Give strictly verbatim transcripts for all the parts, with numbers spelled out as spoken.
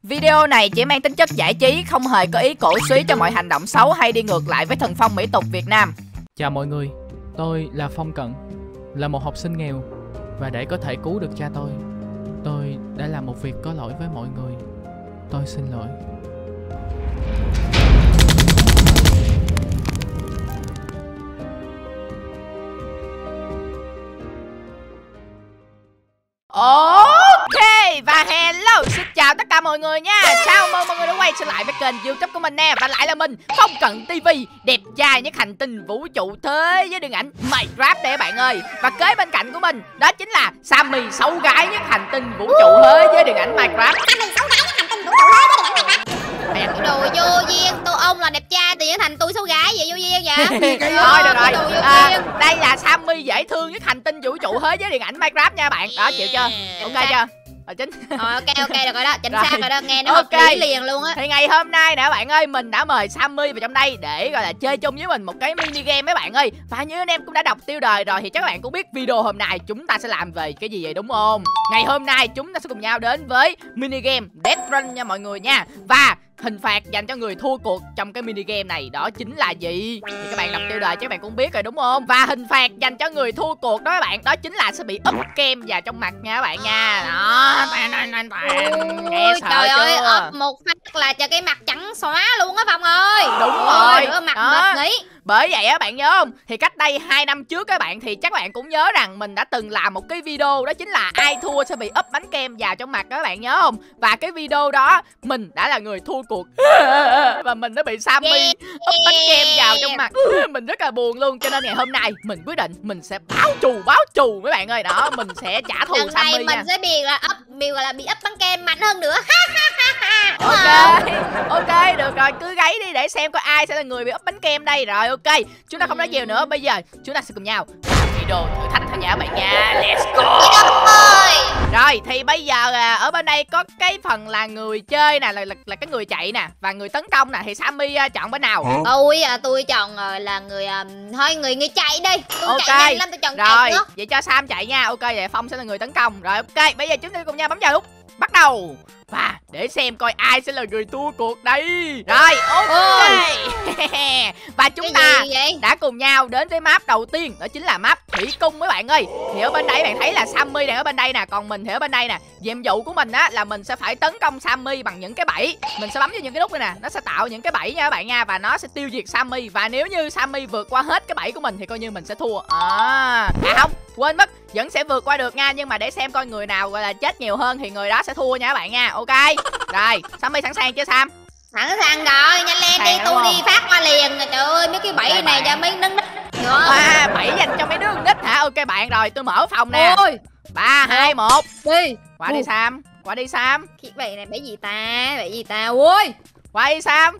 Video này chỉ mang tính chất giải trí, không hề có ý cổ suý cho mọi hành động xấu hay đi ngược lại với thần phong mỹ tục Việt Nam. Chào mọi người, tôi là Phong Cận, là một học sinh nghèo. Và để có thể cứu được cha tôi, tôi đã làm một việc có lỗi với mọi người. Tôi xin lỗi. Ok, và hello, xin chào tất cả mọi người nha. Chào mừng mọi người đã quay trở lại với kênh YouTube của mình nè. Và lại là mình, Phong Cận ti vi, đẹp trai nhất hành tinh vũ trụ thế giới điện ảnh Minecraft đây các bạn ơi. Và kế bên cạnh của mình, đó chính là Sammy, xấu gái nhất hành tinh vũ trụ thế giới điện ảnh Minecraft. Sammy, xấu gái nhất hành tinh vũ trụ thế giới điện ảnh Minecraft. Cái đồ vô duyên, tôi ông là đẹp trai tự nhiên thành tôi xấu gái vậy, vô duyên vậy? Thôi được rồi, à, đây là Sammy dễ thương nhất hành tinh vũ trụ thế giới điện ảnh Minecraft nha bạn. Đó, chịu chưa? Ok chưa? Ờ, chính. Rồi, ok ok được rồi đó, chính Rồi. xác rồi đó, nghe nó Ok. hợp lý liền luôn á. Thì ngày hôm nay nè bạn ơi, mình đã mời Sammy vào trong đây để gọi là chơi chung với mình một cái mini game mấy bạn ơi. Và như anh em cũng đã đọc tiêu đề rồi thì chắc các bạn cũng biết video hôm nay chúng ta sẽ làm về cái gì vậy đúng không? Ngày hôm nay chúng ta sẽ cùng nhau đến với mini game Death Run nha mọi người nha. Và hình phạt dành cho người thua cuộc trong cái mini game này đó chính là gì? Thì các bạn đọc tiêu đề chắc các bạn cũng biết rồi đúng không? Và hình phạt dành cho người thua cuộc đó các bạn, đó chính là sẽ bị úp kem vào trong mặt nha các bạn nha. Đó, nghe Ôi, sợ trời chưa? ơi, ấp một phát là cho cái mặt trắng xóa luôn á Phong ơi. Đúng Ôi, rồi. rửa mặt Đó. mệt nghỉ. Bởi vậy á bạn nhớ không? Thì cách đây hai năm trước các bạn thì chắc bạn cũng nhớ rằng mình đã từng làm một cái video, đó chính là ai thua sẽ bị úp bánh kem vào trong mặt đó các bạn nhớ không? Và cái video đó mình đã là người thua cuộc và mình đã bị Sammy Yeah. úp bánh kem vào trong mặt. Mình rất là buồn luôn, cho nên ngày hôm nay mình quyết định mình sẽ báo thù báo thù mấy bạn ơi. Đó, mình sẽ trả thù Lần này Sammy mình nha. sẽ bị là ấp bị gọi là bị ấp bánh kem mạnh hơn nữa. Đúng Ok, không? ok, được rồi, cứ gáy đi để xem coi ai sẽ là người bị úp bánh kem đây. Rồi ok, chúng ta không nói nhiều nữa, bây giờ chúng ta sẽ cùng nhau làm video thử thách thôi nha các bạn nha. Let's go. Ôi. Rồi thì bây giờ à, ở bên đây có cái phần là người chơi nè, là, là, là cái người chạy nè và người tấn công nè. Thì Sammy à, chọn bên nào? Tôi à, tôi chọn à, là người à, thôi người người chạy đi. Tôi Ok. chạy nhanh lắm, tôi chọn Rồi, chạy nữa. vậy cho Sam chạy nha. Ok, vậy Phong sẽ là người tấn công. Rồi ok, bây giờ chúng ta cùng nhau bấm vào lúc bắt đầu. Và để xem coi ai sẽ là người thua cuộc đây. Rồi, ok. Và chúng Cái ta gì vậy? đã cùng nhau đến với map đầu tiên, đó chính là map thủy cung mấy bạn ơi. Thì ở bên đây bạn thấy là Sammy đang ở bên đây nè, còn mình thì ở bên đây nè. Nhiệm vụ của mình á là mình sẽ phải tấn công Sammy bằng những cái bẫy. Mình sẽ bấm vào những cái nút này nè, nó sẽ tạo những cái bẫy nha các bạn nha, và nó sẽ tiêu diệt Sammy. Và nếu như Sammy vượt qua hết cái bẫy của mình thì coi như mình sẽ thua. À, à không, quên mất, vẫn sẽ vượt qua được nha, nhưng mà để xem coi người nào gọi là chết nhiều hơn thì người đó sẽ thua nha các bạn nha. Ok. Rồi, Sammy sẵn sàng chưa Sam? Sẵn sàng rồi, nhanh lên đi, Sẵn tôi đúng đi không? phát qua liền. Trời ơi, mấy cái bẫy Ok, này bạn. cho mấy nấc nấc. Hiểu không? À, bẫy dành cho mấy đứa con nít hả? Ok bạn, rồi tôi mở phòng nè. Ôi, Ba, hai, một. đi. Qua đi Sam, qua đi Sam, Cái bẫy này bẫy gì ta? Bẫy gì ta? Ôi. qua đi Sam.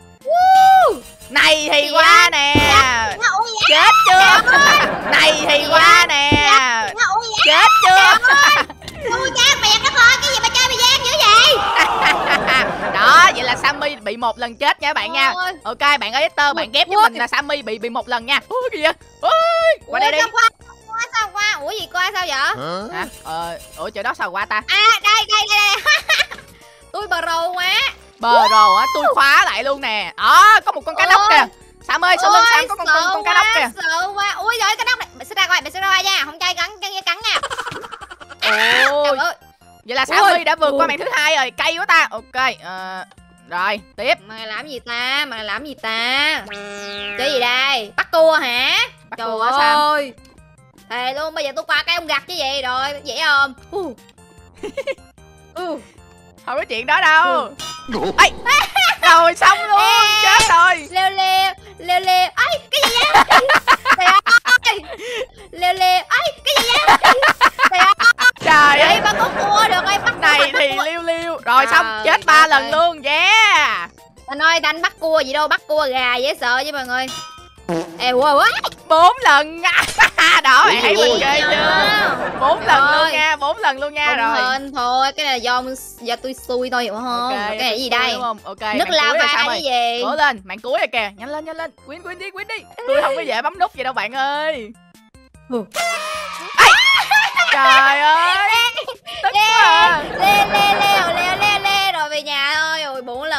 Này thì Dạ. qua nè. Ôi dạ. Chết chưa? Này thì qua nè. Ôi dạ. Chết chưa? Ôi cha mẹ nó thôi, cái gì mà chơi bị gian dữ vậy? Đó, vậy là Sammy bị một lần chết nha các bạn nha. Ôi. Ok, bạn Editor, bạn ghép cho mình là Sammy bị bị một lần nha. Ôi cái gì vậy? Ôi, qua đây đi. Ủa, sao qua? Qua sao qua? Ủa gì qua sao vậy? Hả? Ờ, ủa chỗ đó sao qua ta? À đây đây đây đây. Tôi bờ rồ quá. Bờ rồ á, tôi khóa lại luôn nè. Đó, có một con cá nóc kìa. Sam ơi, sau lưng Sam có con con, con cá nóc kìa. Sợ quá. Ui giời, cá nóc này. Mày sẽ ra coi, mày sẽ ra coi nha. Không chơi cắn cắn cắn nha. Ôi, Trời ơi. vậy là Sammy Ui. đã vượt qua Ui. màn thứ hai rồi, cay quá ta. Ok, ờ, rồi tiếp. Mày làm gì ta? Mày làm gì ta? Chơi gì đây? Bắt cua hả? Bắt Trời cua hả, Sam? ơi. Thề luôn, bây giờ tôi qua cái ông gặt chứ gì rồi, dễ không? Uh. Uh. Không có chuyện đó đâu. Ê, rồi xong luôn, chết rồi. Leo leo, leo leo. Ây, cái gì vậy? Trời ơi. Leo leo. Ây, cái gì vậy? Trời ơi. Trời Đây ơi, ba có cua được ơi, bắt này bắt thì cua. liêu liêu. Rồi xong, Trời chết ba đất lần ơi. luôn, yeah. Anh ơi, anh bắt cua gì đâu, bắt cua gà dễ sợ chứ mọi người. Ê, wow, wow. Bốn lần. Đó, bạn thấy mình Ui, chơi trời chưa? ơi. Bốn lần luôn Rồi. nha, bốn lần luôn nha. Không Rồi hên thôi, cái này là do do tôi xui thôi hiểu không? Ok, Cái này gì tôi đây? đúng không? Ok, Nước bạn cuối rồi, lava Sam cái ơi. gì? Cố lên, bạn cuối rồi kìa. Nhanh lên, nhanh lên. Quyến, quyến đi, quyến đi. Tôi không có dễ bấm nút vậy đâu bạn ơi. Ừ. Ê, trời ơi. Tức quá à. Lê lê leo leo leo lê rồi về nhà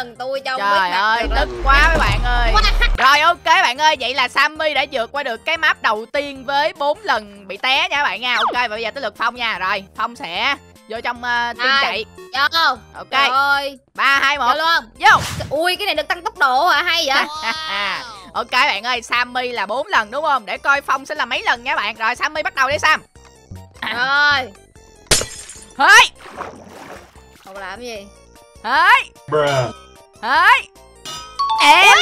lần tôi trong Trời ơi, tức quá mấy bạn ơi. Rồi ok bạn ơi, vậy là Sammy đã vượt qua được cái map đầu tiên với bốn lần bị té nha các bạn nha. Ok, và bây giờ tới lượt Phong nha. Rồi, Phong sẽ vô trong uh, team chạy. Vô. Ok. Trời ơi. ba hai một. Vô luôn. Vô. Ui, cái này được tăng tốc độ hả? Hay vậy? Ok bạn ơi, Sammy là bốn lần đúng không? Để coi Phong sẽ là mấy lần nha bạn. Rồi Sammy bắt đầu đi Sam. Rồi. Hơi. Không làm gì. Hơi. Hơi. Em.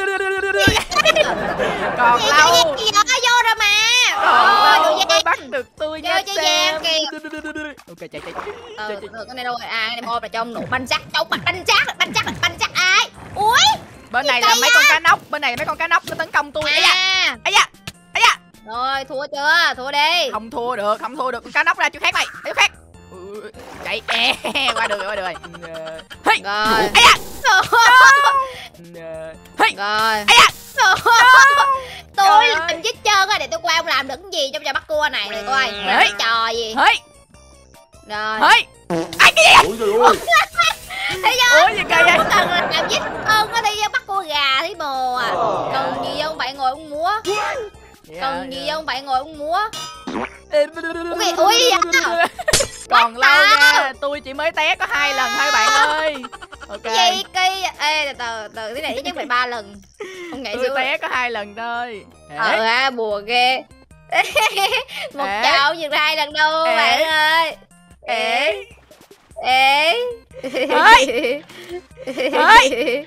Còn gì, lâu. Gì đó vô rồi mà. Còn lâu mới bắt được tôi nha Sam. Ok chạy chạy. Từ từ cái này đâu rồi? À, cái này ôm là trong nụ banh chắc, trong mặt banh chắc, banh chắc, banh chắc ai? Ui. Bên này là mấy con cá nóc, bên này là mấy con cá nóc nó tấn công tôi. Ấy da. Ấy da. Ấy da. Rồi, thua chưa? Thua đi. Không thua được, không thua được. Con cá nóc ra chỗ khác mày. Chỗ khác. Chạy. E, qua được rồi, qua được rồi. Hey. Rồi. Ấy da. Hey. Rồi. Ấy da. Tôi làm chết trơn á, để tôi qua ông làm được cái gì trong trò bắt cua này rồi coi. Cái trò gì? Hey. Rồi. Hey. Ai cái gì? Ôi trời ơi. Thấy chưa? Ủa gì kỳ vậy? Cần là làm giết ơn á, đi bắt cua gà thấy bồ à. Cần gì không bạn ngồi uống múa. Cần gì không bạn ngồi uống múa. Ui ui vậy. Còn lâu nha, tôi chỉ mới té có hai lần thôi bạn ơi. Ok. Cái gì kỳ? Ê từ từ từ thế này ít nhất phải ba lần. Không nghĩ tôi xíu. té có hai lần thôi. Ờ ha, bùa ghê. Một chậu dừng hai lần đâu Ê. bạn ơi. Ê. Ê. Ê. Ê.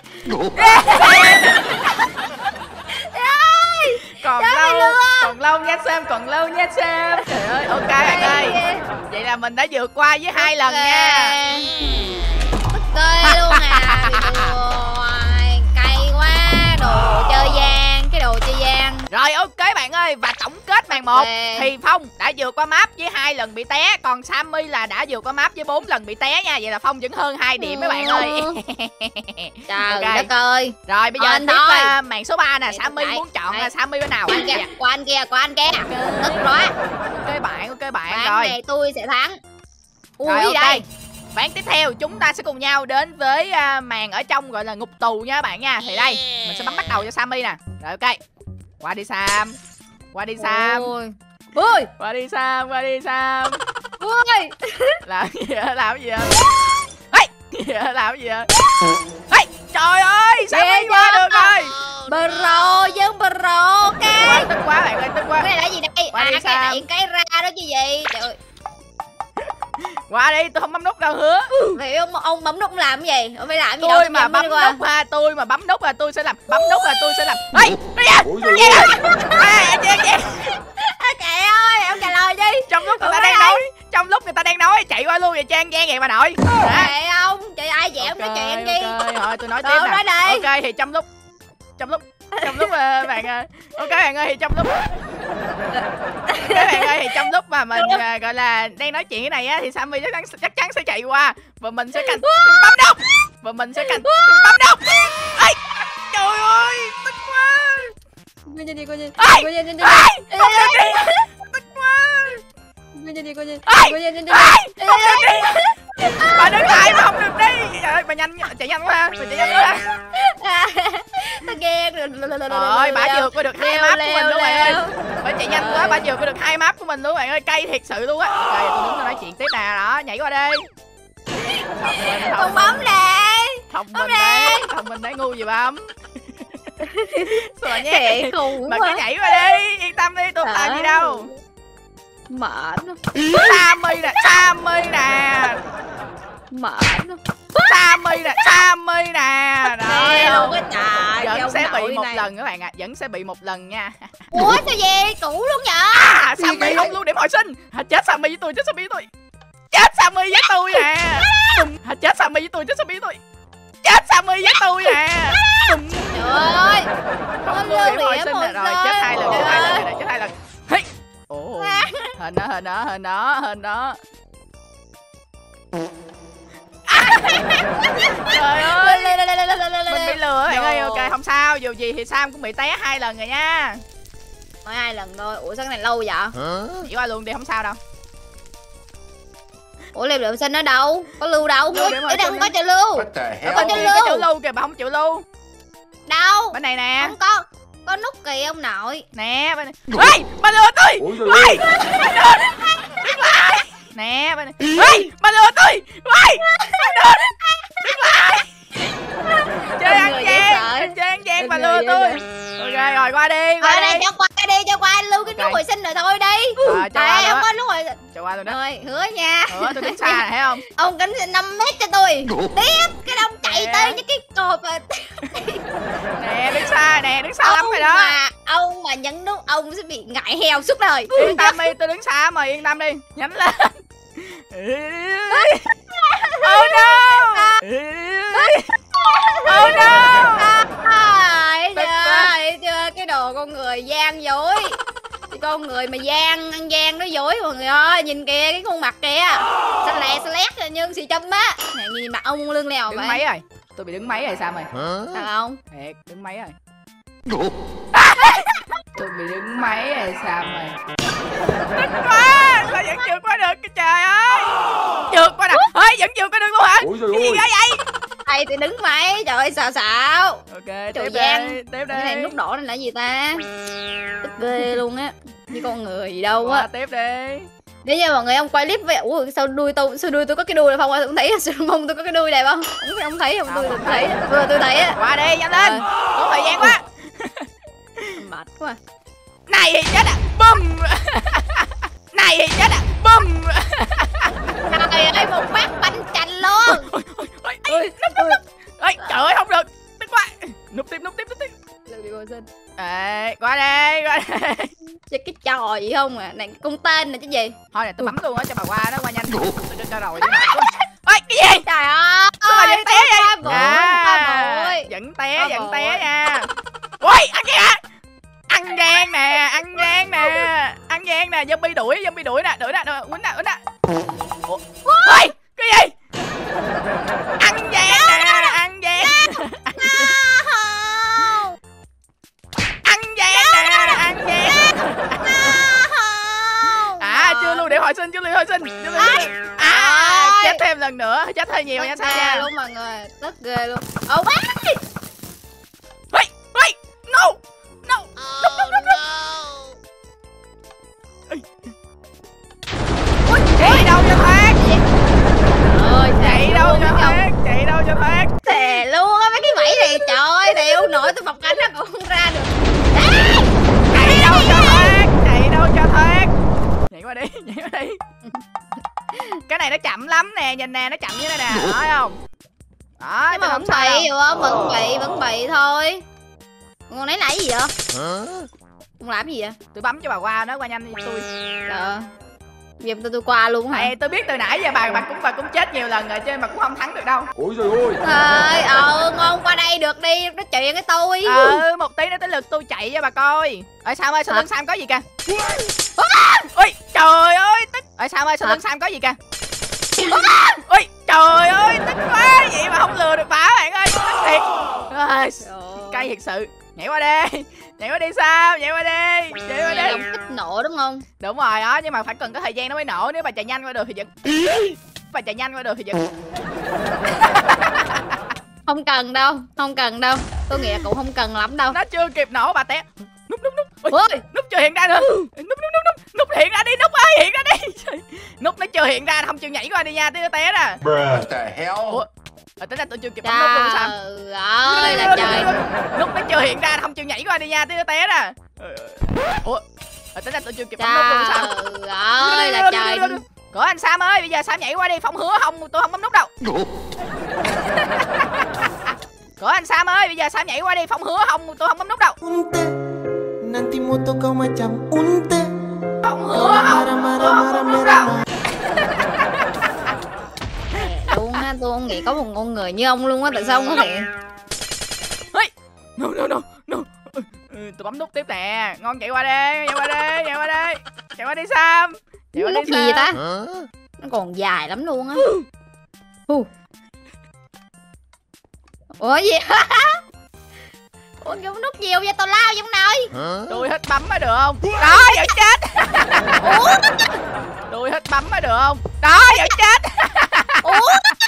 Còn lâu, còn lâu nha Sam, còn lâu nha Sam. Trời ơi, ok bạn ơi. Vậy là mình đã vượt qua với hai lần nha. Tức ghê luôn à. Rồi, cay quá. Đồ chơi gian, cái đồ chơi gian. Rồi ok bạn ơi, và tổng kết màn một thì Phong đã vượt qua map với hai lần bị té, còn Sammy là đã vượt qua map với bốn lần bị té nha. Vậy là Phong vẫn hơn hai điểm mấy bạn ơi. Trời okay. đất ơi. Rồi bây giờ Anh tiếp thôi. uh, màn số ba nè, Sammy muốn chọn uh, Sammy bên nào? Qua anh kia, qua anh kia, qua anh kia. Tức quá. Ok bạn, ok bạn. Ván Rồi này tôi sẽ thắng. Ui rồi, gì ok. đây? Ván tiếp theo chúng ta sẽ cùng nhau đến với uh, màn ở trong gọi là ngục tù nha các bạn nha. Thì đây, mình sẽ bấm bắt đầu cho Sammy nè. Rồi ok. Qua đi Sam. Qua đi Sam. Ui. Ui. Qua đi Sam, qua đi Sam. Ui. Làm gì vậy? Làm gì vậy? Ê! Làm gì vậy? Ê! Trời ơi, Sammy qua được rồi. Bro, dân bro cái. Quá tức quá bạn ơi, tức quá. Cái này là gì đây? Qua À đi cái Sam. điện cái ra đó chứ gì? Trời ơi. Qua đi, tôi không bấm nút đâu hứa. Vậy ông ông bấm nút làm cái gì? Ông phải làm gì Tôi đâu? mà bấm nút ha, tôi mà bấm nút là tôi sẽ làm. Bấm nút là tôi sẽ làm. Ê! Ôi trời ơi. Trời ơi, ông trả lời đi. Trong lúc người ta đang nói, trong lúc người ta đang nói chạy qua luôn vậy Trang gian vậy bà nội. Trời ông, trời ai dễ ông nói chuyện đi. Ok, thôi tôi nói Rồi, tiếp nói nè. đi. Ok thì trong lúc trong lúc trong lúc mà bạn ơi, ok bạn ơi thì trong lúc các bạn ơi thì trong lúc mà mình uh, gọi là đang nói chuyện cái này á thì Sammy chắc chắn chắc chắn sẽ chạy qua và mình sẽ canh bấm nút và mình sẽ canh bấm nút. Ê, trời ơi tức quá. Coi nhìn đi, coi nhìn. Ê, Coi nhìn đi. ê, không được đi. Tức quá. Coi nhìn đi, coi nhìn. Ê, Coi nhìn đi. ê, không được đi. Bà đứng lại mà không được đi. Trời ơi bà nhanh chạy nhanh quá. Bà chạy nhanh quá. Tao ghen rồi. Rồi bà vượt qua được hai map của mình luôn bạn ơi. Bà chạy nhanh quá, bà vượt qua được hai map của mình luôn bạn ơi, cay thiệt sự luôn á. Rồi tôi đứng nói chuyện tiếp nè, đó, nhảy qua đây. Con bấm nè. Thông minh đấy, thông minh đấy, ngu gì bấm. Rồi nhé. Khùng Bà quá. cứ nhảy qua đi, yên tâm đi, tôi không làm gì đâu. Mệt. Sammy nè, Sammy nè. Mệt. Sammy nè, Sammy nè. Rồi Đâu có trời. vẫn sẽ bị một lần các bạn ạ, vẫn sẽ bị một lần nha. Ủa sao vậy? Cũ luôn vậy? À, Sammy không luôn điểm hồi sinh. À, chết Sammy với tôi, chết Sammy với tôi. Chết Sammy với tôi nè. À, chết Sammy với tôi, chết Sammy với tôi. Chết Sammy với tôi nè. Trời ơi. Không luôn điểm hồi sinh nè, rồi chết hai lần, chết hai lần này, chết hai lần. Hey. Ồ, hình đó, hình đó, hình đó, hình đó. Trời ơi, mình bị lừa bạn ơi. Ok không sao, dù gì thì Sam cũng bị té hai lần rồi nha. Mới hai lần thôi. Ủa sao cái này lâu vậy? Chỉ qua luôn đi không sao đâu. Ủa liệp lượng xanh ở đâu? Có lưu đâu? Lưu điểm Ở đây rồi, không có chữ lưu. What the hell? Ở bên kia có chữ lưu kìa, bà không chịu lưu. Đâu? Bên này nè. Không có. Có nút kìa ông nội. Nè bên này. Ê, bà lừa tôi. Ôi trời ơi. Đứng lại. Nè bên này. Ê, bà lừa tôi. Ê, đứng lại. Chơi ăn gian, chơi ăn gian, bà lừa tôi. Ok rồi, qua đi, qua Ở đi. đây cho qua đi, cho qua lưu cái nút hồi sinh rồi thôi đi. Ờ, cho qua Đây không nữa. có nút hồi sinh. Cho qua luôn đó. Rồi, hứa nha. Ủa, tôi đứng xa này thấy không? Ông kính năm mét cho tôi. Tiếp, cái đông chạy Nè. tới với cái cột mà. Nè, đứng xa nè, đứng xa lắm Ông rồi đó. mà, ông mà nhấn nút ông sẽ bị ngại heo suốt đời. Yên tâm đi, tôi đứng xa mà, yên tâm đi. Nhánh lên. Oh no. Oh no. À, thấy Tức chưa, quá. thấy chưa, cái đồ con người gian dối. Cái con người mà gian, ăn gian nó dối mọi người ơi. Nhìn kìa, cái khuôn mặt kìa. Xanh lẹ, xanh lét như xì châm á. Nè, nhìn mặt ông lưng lèo Đứng vậy. mấy rồi? Tôi bị đứng mấy rồi sao mày? Thật không? Thiệt, đứng mấy rồi? Tôi bị đứng mấy rồi sao mày? Tức quá, sao vẫn vượt qua được cái trời ơi? Vượt qua được, ơi vẫn vượt qua được luôn hả? Ôi trời Cái gì ơi. ra vậy? Thầy thì đứng mấy, trời ơi xào xạo. Ok, Trời tiếp gian. đi, tiếp Cái này đi. nút đỏ này là gì ta? Tức ghê luôn á. Như con người gì đâu Qua á. tiếp đi. Nếu như mọi người ông quay clip với ủa sao đuôi tôi sao đuôi tôi có cái đuôi này không? Không thấy sao mông tôi có cái đuôi này không? Không không thấy không? Tôi tôi thấy. Tôi tôi thấy á. Qua đi, nhanh lên. Tốn thời gian quá. Mệt quá. Này thì chết à. Bum. Này thì chết à. Bum. Trời ơi một phát banh chành luôn. Ôi, ôi, núp, núp, núp. Ôi, trời ơi không được. Tức quá. Núp tiếp, núp tiếp, núp tiếp. Lưu đi cô xin. Ê, qua đây, qua đây. Chơi cái trò gì không à? Này con tên này chứ gì? Thôi nè, tôi bấm luôn á cho bà qua đó, qua nhanh. Tôi cho, cho rồi chứ mà. Ôi, cái gì? Trời ơi. Sao mà vẫn té vậy? Bụi, À, bụi. vẫn té, Ba vẫn bụi. té nha. Ôi, ăn kìa. Ăn gian nè, ăn gian nè. Ăn gian nè, zombie đuổi, zombie đuổi nè, đuổi nè, đuổi quýnh nè, quýnh nè. Ủa? Ôi, cái gì? Ăn gian nè, ăn gian. Ăn gian nè, ăn gian. À, chưa lưu điểm hồi sinh, chưa lưu hồi sinh. Chưa lưu hồi sinh. À, chết thêm lần nữa, chết hơi nhiều nha Tức sao ghê nha. luôn mọi người. Tức ghê luôn. Ồ quá. Wait, wait, no, no. Ui, chạy đâu cho thoát, Ơi chạy đâu cho thoát, chạy đâu cho thoát. Thề luôn á mấy cái bẫy này trời ơi đéo nổi tôi bọc cánh nó còn không ra được. Chạy đâu cho thoát, chạy đâu cho thoát. Nhảy qua đi, nhảy qua đi. Cái này nó chậm lắm nè, nhìn nè, nó chậm như thế nè, thấy không? Đó, Nhưng mà tôi vẫn sao bậy đâu. rồi vẫn bậy vẫn bậy thôi. Con nãy nãy gì vậy? Con làm gì vậy? Tôi bấm cho bà qua, nó qua nhanh đi tôi. Ờ. Giờ tôi tôi qua luôn hả? Này, tôi biết từ nãy giờ bà bà cũng bà cũng chết nhiều lần rồi chứ mà cũng không thắng được đâu. Ôi trời ơi. Thôi, ờ ngon qua đây được đi, nói chuyện với tôi. Ừ, một tí nữa tới lượt tôi chạy cho bà coi. Ơi Sam ơi, sau Hả? lưng Sam có gì kìa? Ôi trời ơi, tức. Ơi Sam ơi, sau Hả? lưng Sam có gì kìa? Ôi trời ơi, tức quá, vậy mà không lừa được bà bạn ơi, tức thiệt. Ôi, cay thiệt sự. Nhảy qua đi, nhảy qua đi Sam, nhảy qua đi, nhảy qua Này đi. ông kích nổ đúng không? Đúng rồi đó, nhưng mà phải cần có thời gian nó mới nổ. Nếu bà chạy nhanh qua được thì vẫn bà chạy nhanh qua được thì vẫn Không cần đâu, không cần đâu. Tôi nghĩ là cũng không cần lắm đâu. nó chưa kịp nổ bà té. Núp núp núp. Ôi, Ôi, núp chưa hiện ra nữa. Núp núp núp núp. Núp hiện ra đi, núp ơi, hiện ra đi. Trời, núp nó chưa hiện ra, không chịu nhảy qua đi nha, tí nó té nè. What the hell? Ủa, à, tính ra tôi chưa kịp bấm núp luôn sao? trời ơi là trời. Núp nó chưa hiện ra, không chịu nhảy qua đi nha, tí nó té nè. Ủa, à, tính ra tôi chưa kịp bấm núp luôn sao? Trời ơi là trời. Của anh Sam ơi, bây giờ Sam nhảy qua đi, Phong hứa không, tôi không bấm nút đâu. Của anh Sam ơi, bây giờ Sam nhảy qua đi, Phong hứa không, tôi không bấm nút đâu. Unte, nanti mo to kau macam unte. Phong hứa không, tôi không bấm nút đâu. Luôn á, tôi không nghĩ có một con người như ông luôn á, tại sao ông có thể. Hey, no no no no. Ừ, tôi bấm nút tiếp nè, ngon chạy qua đi, chạy qua đi, chạy qua đi, chạy qua đi Sam. Chạy qua Nút đi gì vậy ta? Hả? Nó còn dài lắm luôn á. Hu. Ủa gì? Ủa cái nút nhiều vậy tao lao trong nơi. Hả? Tôi hết bấm mới được không? Đó, vẫn chết. Tôi hết bấm mới được không? Đó, vẫn chết. Ủa?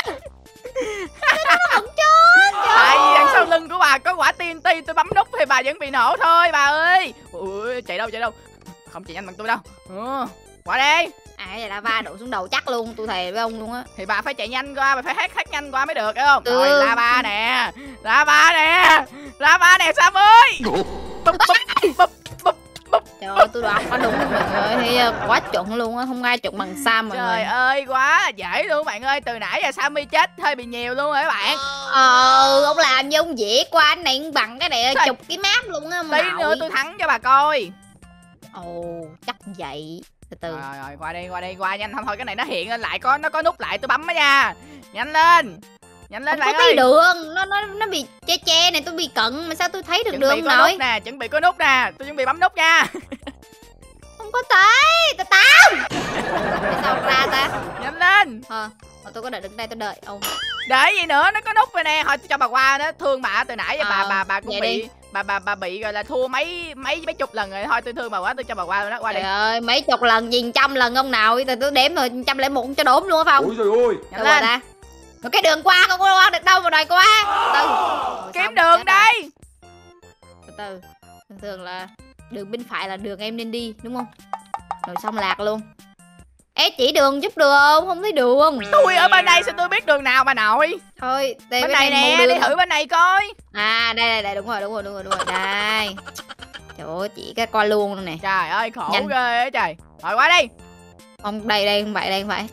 Nó vẫn chết. Tại vì đằng sau lưng của bà có quả tê en tê, tôi bấm nút thì bà vẫn bị nổ thôi bà ơi. Ui, chạy đâu chạy đâu. Không chạy nhanh bằng tôi đâu. Ừ, qua đây. À vậy là va đổ xuống đầu chắc luôn, tôi thề với ông luôn á. Thì bà phải chạy nhanh qua, bà phải hát hát nhanh qua mới được, hiểu không? Ừ. Rồi, lava nè. Lava nè. Lava nè Sam ơi. Bụp, bụp, bụp, bụp, bụp. Trời ơi, tôi đoán quá đúng mọi người ơi, thấy quá chuẩn luôn á, không ai chuẩn bằng Sam mọi Trời người. ơi, quá dễ luôn bạn ơi. Từ nãy giờ Sammy chết hơi bị nhiều luôn rồi các bạn. Ờ, ông làm như ông dễ qua anh này bằng cái này Trời. chụp cái map luôn á. Tí nữa tôi thắng cho bà coi. Ồ, chắc vậy. Từ từ. Rồi, rồi, qua đây, qua đây, qua nhanh. Không thôi cái này nó hiện lên lại, có nó có nút lại tôi bấm đó nha. Nhanh lên. Nhanh lên Không bạn có thấy ơi. đường, nó nó nó bị che che này, tôi bị cận mà sao tôi thấy được Chuẩn bị đường có rồi? nút nè, chuẩn bị có nút nè. Tôi chuẩn bị bấm nút nha. Không có thấy, tao tao. Tại sao không ra ta? Nhanh lên. Ờ, à, tôi có đợi đứng đây tôi đợi ông. Để gì nữa, nó có nút rồi nè. Thôi tôi cho bà qua đó, thương bà từ nãy giờ bà Ờ, bà bà cũng vậy bị đi. bà bà bà bị gọi là thua mấy mấy mấy chục lần rồi. Thôi tôi thương bà quá, tôi cho bà qua rồi đó, qua Trời đi. ơi, mấy chục lần gì trăm lần ông nào, tôi tôi đếm rồi, trăm lẻ một cho đốm luôn phải không? Ôi trời ơi. Nhanh Đâu rồi lên. ta? Rồi cái đường qua không có qua được đâu mà đòi qua. Từ từ. Rồi, Kiếm xong, đường chết rồi. đây. Từ từ. Thường thường là đường bên phải là đường em nên đi đúng không? Rồi xong lạc luôn. Ê chỉ đường giúp được không? Không thấy đường. Tôi ở bên đây sao tôi biết đường nào bà nội. Thôi, đây Bên này nè, mù đi đường. thử bên này coi. À đây đây đây đúng rồi, đúng rồi, đúng rồi, đúng rồi. Đây. Trời ơi, chỉ cái coi luôn luôn nè. Trời ơi khổ Nhanh. ghê á trời. Rồi qua đây. Không đây đây không phải, đây không phải.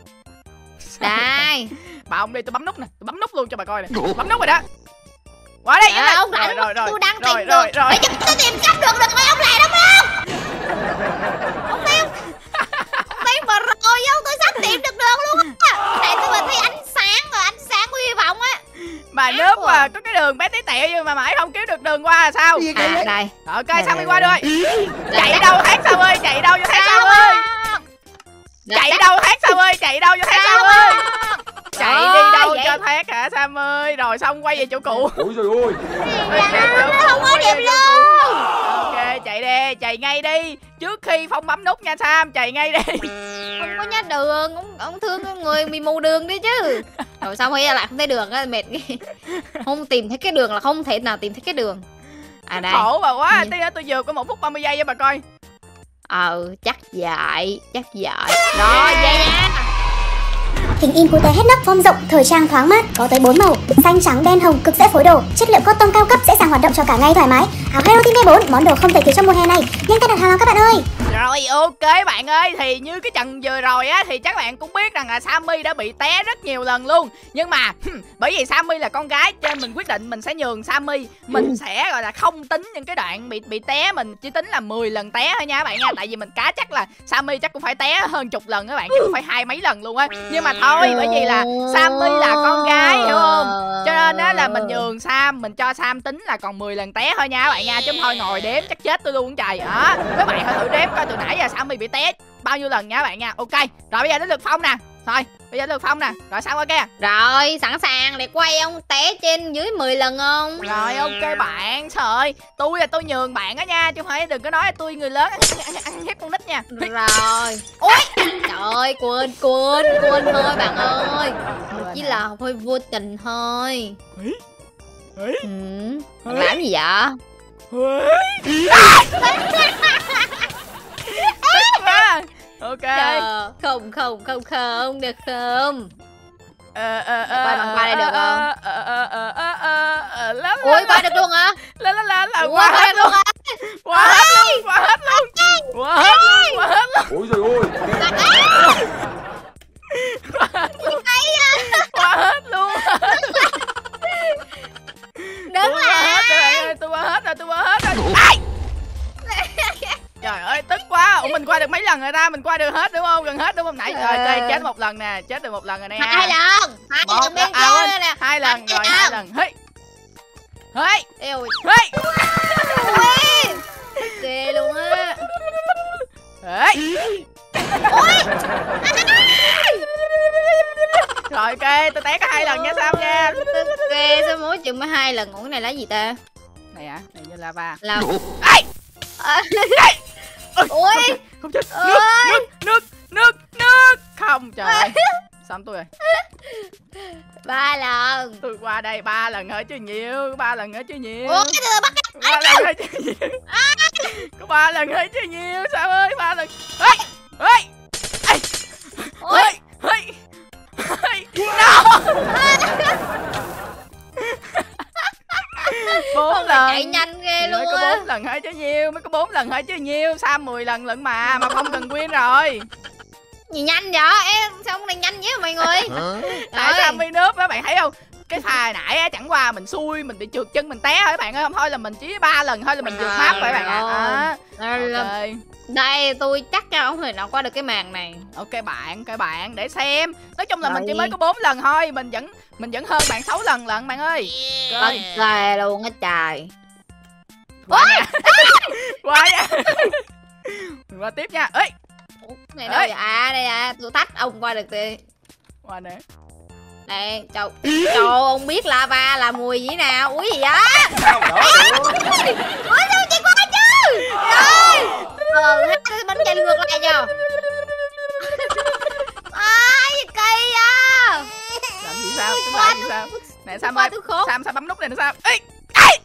Đây. Bà ông đi, tôi bấm nút nè, tôi bấm nút luôn cho bà coi nè. Bấm nút rồi đó. Qua đây. À, ông lại rồi, rồi, tôi đang rồi, tìm rồi, đường. rồi. Để cho tôi tìm sắp đường được rồi ông lại đúng không? Ông tìm. Ông tìm mà rồi không? Tôi sắp tìm được đường luôn á. Để tôi mà thấy ánh sáng rồi, ánh sáng của hy vọng á. Bà nước mà có cái đường bé tí tẹo nhưng mà mãi không kiếm được đường qua là sao? À đây. Ok sao đi qua rồi. Chạy đâu hát sao ơi, chạy đâu cho hát sao ơi. Chạy đâu hát sao ơi, chạy đâu cho hát sao ơi. Chạy đi đâu cho thét hả Sam ơi. Rồi xong quay về chỗ cũ. Ôi trời ơi. Nó không có điểm luôn. Ok chạy đi, chạy ngay đi. Trước khi Phong bấm nút nha Sam, chạy ngay đi. Không có nhá đường, ông, ông thương con người bị mù đường đi chứ. Rồi xong rồi lại không thấy đường á, mệt ghê. Không tìm thấy cái đường là không thể nào tìm thấy cái đường. À đây. Khổ bà quá, Ừ. tí nữa tôi vượt có một phút ba mươi giây cho bà coi. Ờ chắc vậy, chắc vậy. Rồi vậy nha. Kính in cute hết nắp form rộng, thời trang thoáng mát, có tới bốn màu, xanh, trắng, đen, hồng, cực dễ phối đồ, chất liệu cotton cao cấp, dễ dàng hoạt động cho cả ngày thoải mái. Áo Hello Team B bốn, món đồ không thể thiếu trong mùa hè này. Nhanh tay đặt hàng nào các bạn ơi. Rồi ok bạn ơi, thì như cái trận vừa rồi á thì chắc bạn cũng biết rằng là Sammy đã bị té rất nhiều lần luôn. Nhưng mà bởi vì Sammy là con gái cho nên mình quyết định mình sẽ nhường Sammy. Mình sẽ gọi là không tính những cái đoạn bị bị té, mình chỉ tính là mười lần té thôi nha các bạn nha. Tại vì mình cá chắc là Sammy chắc cũng phải té hơn chục lần các bạn, chứ không phải hai mấy lần luôn á. Nhưng mà thôi, bởi vì là Sammy là con gái hiểu không? Cho nên á là mình nhường Sam, mình cho Sam tính là còn mười lần té thôi nha các bạn nha. Chứ không thôi ngồi đếm chắc chết tôi luôn trời. Đó, các bạn hãy thử đếm coi từ nãy giờ Sammy bị té bao nhiêu lần nha các bạn nha. Ok, rồi bây giờ đến lượt Phong nè. Thôi, bây giờ đến lượt Phong nè. Rồi sao qua kia. Rồi sẵn sàng để quay ông té trên dưới mười lần không? Rồi ok bạn. Trời ơi, tôi là tôi nhường bạn á nha, chứ không phải đừng có nói là tôi người lớn ăn, ăn, ăn, ăn hiếp con nít nha. Rồi. Ôi trời ơi, quên quên quên thôi bạn ơi. Chỉ là hơi vô tình thôi. Ấy. Ừ. Bạn làm gì vậy? Quá. Ok. Chờ. Không không không không được không? Ờ ờ Qua bằng qua đây được không? Ờ ờ ờ ờ ờ ờ lắm. Ui qua được luôn hả? Lên lên lên là Ủa, qua qua hết được luôn luôn. hả? Qua hết luôn, qua hết luôn. Qua hết luôn, qua hết luôn. Ôi trời ơi. Qua hết luôn. Đứng Tôi qua hết rồi lại. bạn ơi, tôi qua hết rồi, tôi qua hết rồi. Ai! Trời ơi tức quá. Ủa mình qua được mấy lần rồi ta? Mình qua được hết đúng không? Gần hết đúng không? Nãy rồi đây chết một lần nè, chết được một lần rồi nè. Hai lần. Hai Một lần bên à, quên, kia nè. hai lần rồi, Hai hai lần. lần. Hey. Hey. Eo Hey. ui. Ghê luôn á. Hey. Rồi ok, tôi té có hai lần nha Sam nha. Ghê sao mỗi chừng mới hai lần. Ủa cái này là gì ta? Này hả? Này như lava. Là Ai! ui Không chết. ơi. Nước, nước, nước, nước, nước. không? Trời ơi. Xong tôi rồi. Ba lần. Tôi qua đây ba lần thôi chứ nhiều, ba lần nữa chứ nhiều. Ủa cái bắt ba lần thôi chứ nhiều. Có ba lần thôi chứ nhiều. Sao ơi, ba lần. Ê! Ê! Ê! Ôi. Ê! Ê! Ê! No! Bốn lần. Chạy nhanh ghê luôn mới có á. bốn lần thôi chứ nhiều, mới có bốn lần thôi chứ nhiều. Sam mười lần lận mà mà không cần win rồi. Gì nhanh vậy em, sao con này nhanh vậy mọi người? Tại Sam mi nước các bạn thấy không? Cái pha hồi nãy á, chẳng qua mình xui, mình bị trượt chân mình té thôi các bạn ơi, không thôi là mình chỉ ba lần thôi là mình vượt map rồi các bạn ạ. À, okay. Đây tôi chắc cho ông người nào qua được cái màn này. Ok bạn, các bạn để xem. Nói chung là rồi. Mình chỉ mới có bốn lần thôi, mình vẫn mình vẫn hơn bạn sáu lần lận bạn ơi. Trời okay. Luôn á trời. Qua nha. Qua nha. Mình qua tiếp nha. Ê. Này đâu vậy? À đây à, tôi thách ông qua được thì. Qua nè. Đây, trời, trời ông biết lava là mùi gì nào? Ui gì vậy? Sao mà đó được? Ủa sao chị qua chứ? Rồi. Ờ, mình chạy ngược lại cho. Ai gì kỳ à? Làm gì sao? Tôi làm gì sao? Nè Sam ơi, Sam sao bấm nút này nữa Sam? Ê! Ê!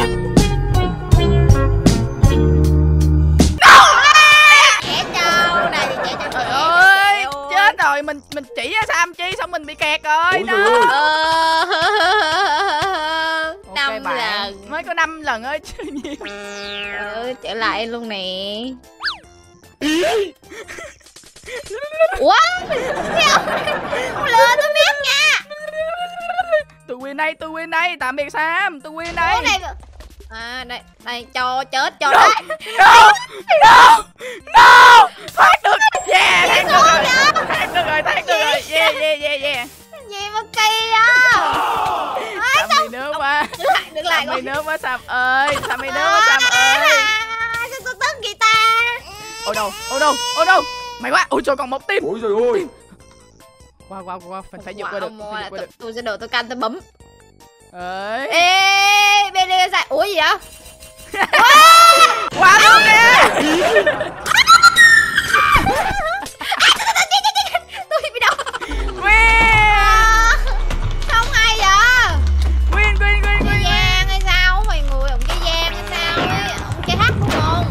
Trời ơi, chết rồi, mình mình chỉ ra Sam chi xong mình bị kẹt rồi. Nó. năm lần. Mới có năm lần ơi chứ nhiều. Ừ, trở lại luôn nè. Ủa? Không lừa tôi biết nha. Tôi win đây, tôi win đây, tạm biệt Sam, tôi win đây. À đây, đây cho chết cho đấy. No, no, no, thoát được, yeah, thoát được rồi, thoát được rồi, thoát được rồi, yeah, yeah, yeah, yeah. Gì mà kỳ à? Sam đi nước quá, được lại, được lại Sam đi nước quá Sam ơi, Sam đi nước quá Sam ơi. Sao tôi tức vậy ta? Oh no, oh no, oh no, mày quá, ôi trời còn một tim. Ôi trời ơi. Qua qua qua, mình phải vượt qua được, phải vượt qua được. Tôi sẽ đổ tôi canh tôi bấm. Ơi. Ê, bên đây sai. Ủa gì vậy? Qua luôn kìa. Tôi bị đâu? Win. Không hay vậy? Win win win win. Giang hay sao? Mọi người ông chơi Giang hay sao ấy? Ông chơi hát đúng không?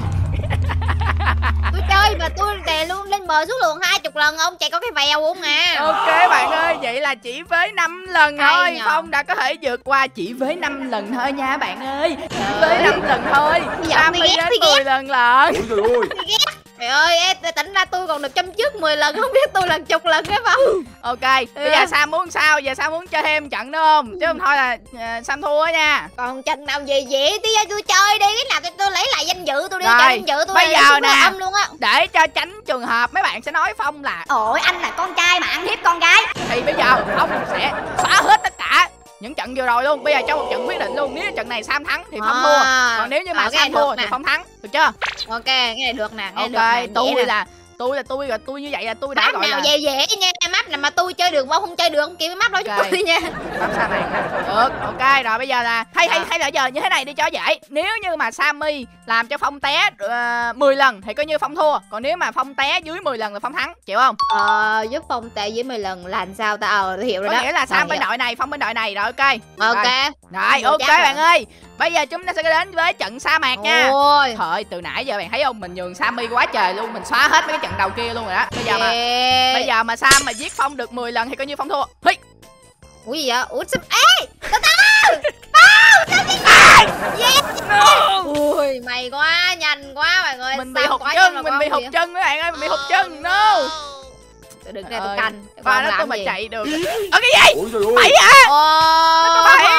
Tôi chơi mà tôi đè luôn lên bờ xuống lượng hai chục lần ông chạy có cái vèo không à. Ok bạn ơi, vậy là chỉ với năm lần Hay thôi nhờ. Phong đã có thể vượt qua chỉ với năm lần thôi nha bạn ơi. Chỉ với năm lần thôi. Sam mới đến mười lần lận. Ôi trời ơi. Trời ơi, em tỉnh ra tôi còn được chăm trước mười lần, không biết tôi lần chục lần cái Phong. Ok, bây giờ Sam muốn sao? Giờ Sam muốn chơi thêm trận nữa không? Chứ không thôi là uh, Sam thua nha. Còn trận nào gì vậy? Tí tôi chơi đi, cái nào tôi, tôi lấy lại danh dự tôi đi, Rồi, cho danh dự tôi bây giờ nè, âm luôn á. để cho tránh trường hợp mấy bạn sẽ nói Phong là Ôi anh là con trai mà ăn hiếp con gái. thì bây giờ Phong sẽ xóa hết tất cả những trận vừa rồi luôn. Bây giờ cho một trận quyết định luôn. Nếu trận này Sam thắng thì Phong À, thua. Còn nếu như mà ờ, cái Sam này thua được thì nè. Phong thắng. Được chưa? Ok, cái này được nè, cái này Ok, được nè. tôi dễ nè. là tôi là tôi rồi, tôi như vậy là tôi đã Map gọi nào là dễ dễ nha, map nào mà tôi chơi được mà không chơi được không kêu map đó Ok. cho tôi nha. Map Sam này nè. Được, ok rồi bây giờ là hay hay À. hay là giờ như thế này đi cho dễ. Nếu như mà Sammy làm cho Phong té uh, mười lần thì coi như Phong thua. Còn nếu mà Phong té dưới mười lần là Phong thắng, chịu không? Ờ, giúp Phong tệ với mười lần là làm sao ta? Ờ, tôi hiểu rồi Có đó. nghĩa là Sam Rồi, bên hiểu. đội này, Phong bên đội này rồi ok. Ok. Rồi, rồi Được ok chắc bạn rồi. ơi. Bây giờ chúng ta sẽ đến với trận sa mạc nha. Ôi. Thôi từ nãy giờ bạn thấy không, mình nhường Sammy quá trời luôn, mình xóa hết mấy cái trận đầu kia luôn rồi đó. Bây giờ mà Ê. bây giờ mà Sam mà giết Phong được mười lần thì coi như Phong thua. Hi. Ủa gì vậy? Ủa sao? Ê! Từ từ! Phong! Sao vậy? Yes! No. Ui, mày quá, nhanh quá mọi người. Mình bị Sao hụt quá chân, nhanh mà mình con bị hụt vậy? chân các bạn ơi, mình bị hụt chân. No. Tôi đừng ra Trời tôi ơi, canh. ba đó tôi mà chạy được. Ở cái gì? Ôi trời ơi. Bậy à? Nó có bẫy.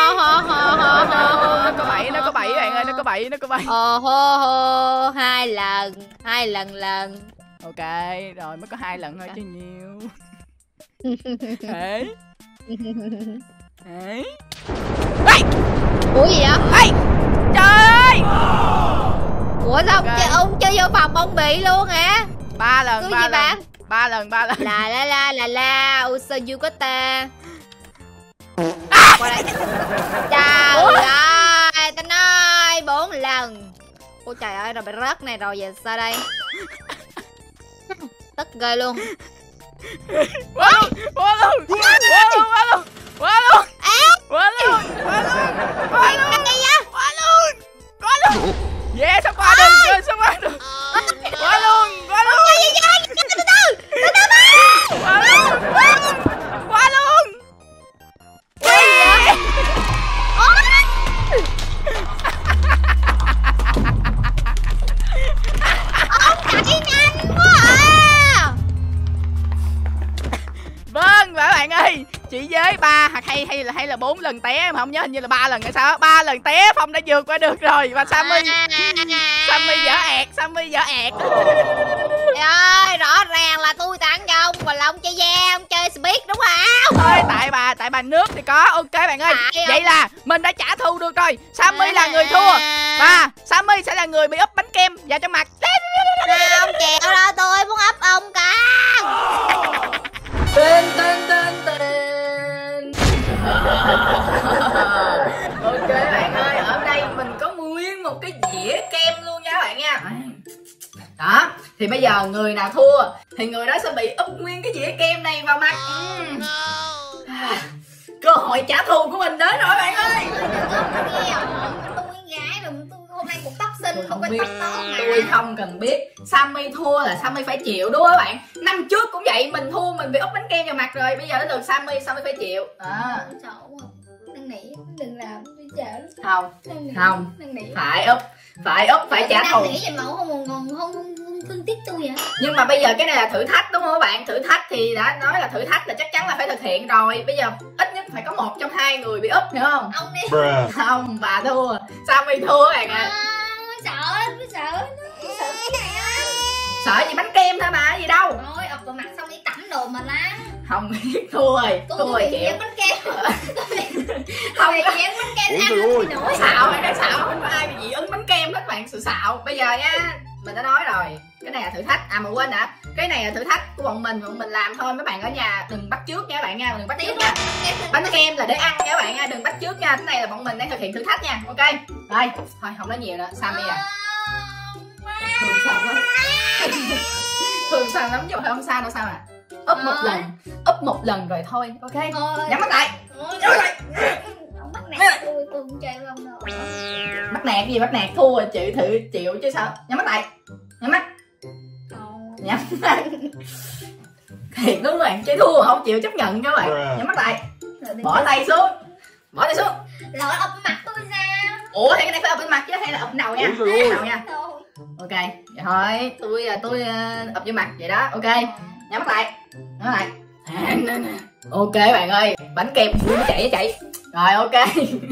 Nó Nó có bẫy, nó có bẫy bạn ơi, nó có bẫy, nó có bẫy. Ồ hô hô, hai lần, hai lần lần. Ok, rồi mới có hai lần thôi chứ nhiều. Đấy. Đấy. Ê! Ủa gì vậy? Ê! Trời ơi! Ủa sao Ok. okay. ông chơi vô phòng ông bị luôn hả? Ba lần, Cứ ba gì lần. bạn? Ba lần, ba lần. La la la la la, Uso Yukata. Qua đây. Trời ơi, ta nói bốn lần. Ôi trời ơi, rồi bị rớt này rồi giờ sao đây? Tức ghê luôn. Quá luôn, quá luôn, quá luôn, quá luôn, quá luôn, quá luôn, quá luôn, quá luôn, quá luôn, quá luôn. Yeah, sắp qua được, chưa sắp qua được. Quá luôn, quá luôn. Từ từ, từ từ từ. Quá luôn, quá luôn. Vâng, và các bạn ơi, chỉ với ba hoặc hay hay là hay là bốn lần té mà không nhớ, hình như là ba lần hay sao, ba lần té Phong đã vượt qua được rồi. Và Sammy Sammy dở ẹt, Sammy dở ẹt. Trời ơi, rõ ràng là tôi tặng cho ông, còn là ông chơi ve, ông chơi speed đúng không? Thôi tại bà tại bà nước thì có. Ok bạn ơi, Tại vậy ông... là mình đã trả thù được rồi. Sammy là người thua và Sammy sẽ là người bị úp bánh kem vào trong mặt. Không chịu đâu, tôi muốn ấp ông con. Tên tên tên tên. Ok bạn ơi, ở đây mình có nguyên một cái dĩa kem luôn nha các bạn nha. Đó, thì bây giờ người nào thua thì người đó sẽ bị úp nguyên cái dĩa kem này vào mặt. uhm. Cơ hội trả thù của mình đến rồi bạn ơi. Tôi gái rồi, tôi hôm nay một tóc xinh, không có tóc tốt mà. Tôi không cần biết. Sammy thua là Sammy phải chịu đúng không các bạn? Năm trước cũng vậy, mình thua mình bị úp bánh kem vào mặt rồi. Bây giờ đến lượt Sammy, Sammy phải chịu. À. Năn nỉ, đừng làm tôi chờ. Không, không, phải úp, phải úp, phải trả thù. Năn nỉ vậy mà không còn không không thương tiếc tôi vậy. Nhưng mà bây giờ cái này là thử thách đúng không các bạn? Thử thách thì đã nói là thử thách là chắc chắn là phải thực hiện rồi. Bây giờ ít nhất phải có một trong hai người bị úp, hiểu không? Ông đi. Không, bà thua. Sammy thua các bạn ạ. Sợ, tôi sợ, tôi sợ cái này á. Sợ gì, bánh kem thôi mà, gì đâu. Thôi, ập vào mặt xong đi tắm đồ mà lá. Không biết, thua rồi, thua rồi chịu. Bánh kem. Không có gì bánh kem ăn thì nổi. Xạo hay cái xạo, không có ai bị dị ứng bánh kem hết bạn, sự xạo. Bây giờ nha, mình đã nói rồi, cái này là thử thách. À mà quên đã, cái này là thử thách của bọn mình, bọn mình làm thôi. Mấy bạn ở nhà đừng bắt chước nha các bạn nha, đừng bắt chước nha. Bánh kem là để ăn nha các bạn nha, đừng bắt chước nha. Cái này là bọn mình đang thực hiện thử thách nha, ok. Rồi, thôi không nói nhiều nữa, Sammy à. Thường sao quá. Thường sao lắm chứ không sao đâu sao à. Úp một lần, úp một lần rồi thôi, ok. Nhắm mắt lại. Nhắm mắt lại. Ông bắt nạt tôi, tôi không chơi với ông đâu. Bắt nạt gì, bắt nạt thua chịu thử chịu chứ sao. Nhắm mắt lại. Nhắm mắt. Nhắm mắt. Thiệt đúng bạn, chơi thua không chịu chấp nhận các bạn. Nhắm mắt lại. Bỏ tay xuống. Bỏ tay xuống. Lỡ ập mặt tôi sao? Ủa thì cái này phải ập bên mặt chứ hay là ập đầu nha. Ập đầu nha. Ok, vậy thôi, tôi tôi ập vô mặt vậy đó, ok. Nhắm mắt lại. Nhắm lại. Ok bạn ơi, bánh kem vui nó chạy nó chạy. Rồi ok.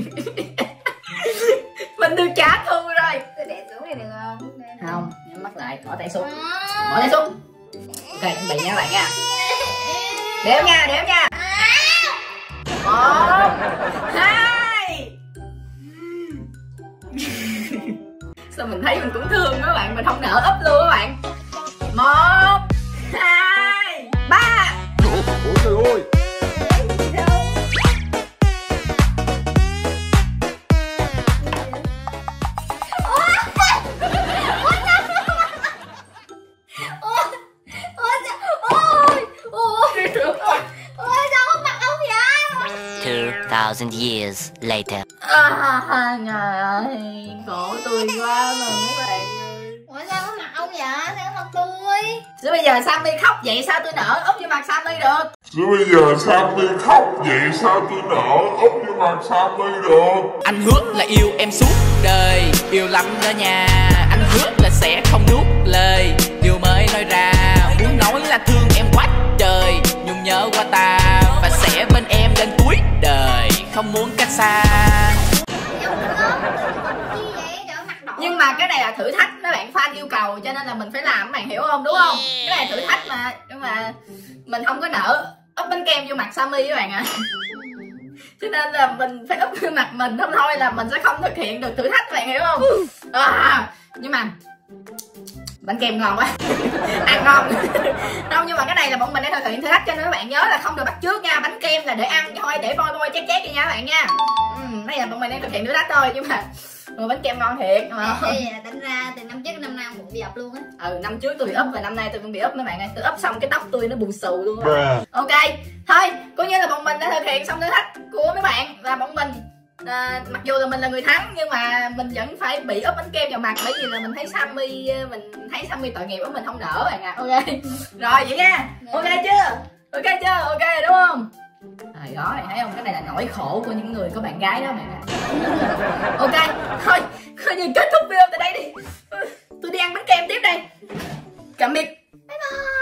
Mình được trả thù rồi. Tôi để xuống này được không? Không, nhắm mắt lại, bỏ tay xuống. Bỏ tay xuống. Ok, chuẩn bị nha các bạn nha. Đếm nha, đếm nha. Một, hai. Sao mình thấy mình cũng thương các bạn, mình không nỡ úp luôn các bạn. Một, hai, ba. Ôi trời ơi. two thousand years later. À, trời ơi, khổ tôi quá mà mấy bạn ơi. Ủa sao có mặt ông vậy? Sao có mặt tôi? Chứ bây giờ Sammy khóc vậy sao tôi nở úp vô mặt Sammy được? Chứ bây giờ Sammy khóc vậy sao tôi nở úp vô mặt Sammy được? Anh hứa là yêu em suốt đời, yêu lắm đó nha. Anh hứa là sẽ không nuốt lời điều mới nói ra. Muốn nói là thương em quá trời, nhung nhớ qua ta và sẽ bên em đến cuối đời, không muốn cách xa. Nhưng mà cái này là thử thách mấy bạn fan yêu cầu cho nên là mình phải làm, các bạn hiểu không, đúng không? Cái này là thử thách mà, nhưng mà mình không có nỡ úp bánh kem vô mặt Sammy các bạn ạ. À. Cho nên là mình phải úp vô mặt mình, không thôi là mình sẽ không thực hiện được thử thách, các bạn hiểu không? À, nhưng mà bánh kem ngon quá. Ăn ngon. Không, nhưng mà cái này là bọn mình đang thực hiện thử thách cho nên các bạn nhớ là không được bắt chước nha. Bánh kem là để ăn thôi, để voi voi chét chét đi nha các bạn nha. Ừ, đây là bọn mình đang thực hiện thử thách thôi, nhưng mà Mà bánh kem ngon thiệt mà. Ê, tính ra từ năm trước năm nay cũng bị ập luôn á. Ừ, năm trước tôi bị úp và năm nay tôi cũng bị úp mấy bạn ơi. Tôi úp xong cái tóc tôi nó bù xù luôn á. Ok, thôi coi như là bọn mình đã thực hiện xong thử thách của mấy bạn. Và bọn mình à, mặc dù là mình là người thắng nhưng mà mình vẫn phải bị úp bánh kem vào mặt, bởi vì là mình thấy Sammy mình thấy Sammy tội nghiệp của mình không nỡ bạn ạ. À. Ok rồi vậy nha. Ok chưa? Ok chưa? Ok đúng không? Trời ơi, thấy không? Cái này là nỗi khổ của những người có bạn gái đó bạn ạ. Ok, thôi, coi như kết thúc video tại đây đi. Tôi đi ăn bánh kem tiếp đây. Tạm biệt. Bye bye.